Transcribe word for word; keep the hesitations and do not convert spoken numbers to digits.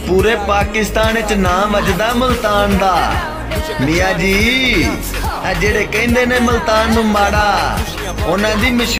पूरे पाकिस्तान च नाम वजदा मुल्तान दा। मियाँ जी जेड़े कहंदे ने मुल्तान नू माड़ा, उन्हां दी